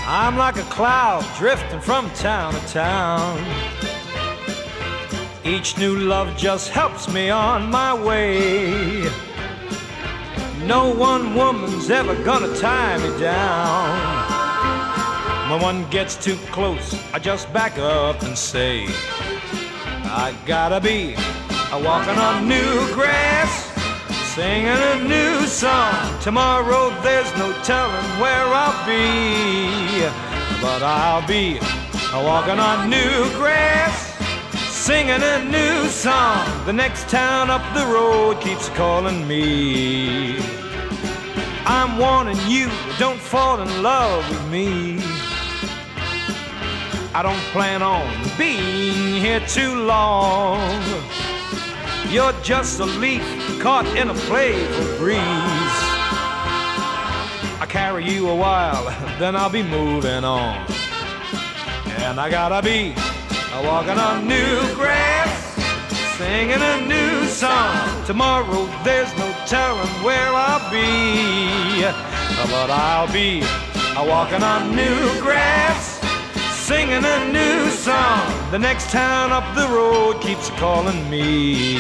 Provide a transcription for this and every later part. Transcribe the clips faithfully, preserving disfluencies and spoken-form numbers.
I'm like a cloud drifting from town to town. Each new love just helps me on my way. No one woman's ever gonna tie me down. When one gets too close, I just back up and say, I gotta be a walking on new grass, singing a new song. Tomorrow there's no telling where I'll be, but I'll be a walking on new grass, singing a new song. The next town up the road keeps calling me. I'm warning you, don't fall in love with me. I don't plan on being here too long. You're just a leaf caught in a playful breeze. I carry you a while, then I'll be moving on. And I gotta be walking on new grass, singing a new song. Tomorrow there's no telling where I'll be, but I'll be walking on new grass, singing a new song. The next town up the road keeps calling me.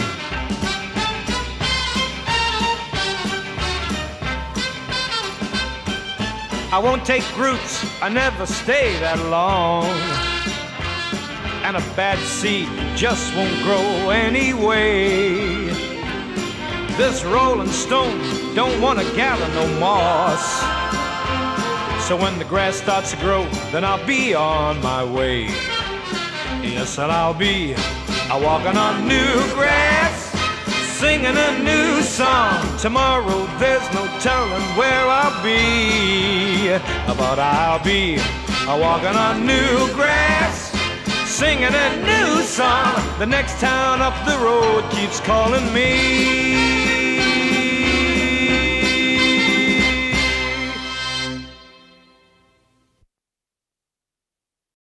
I won't take roots, I never stay that long. And a bad seed just won't grow anyway. This rolling stone don't want to gather no moss. So when the grass starts to grow, then I'll be on my way. Yes, and I'll be a walking on new grass, singing a new song. Tomorrow there's no telling where I'll be, but I'll be a walking on new grass, singing a new song. The next town up the road keeps calling me.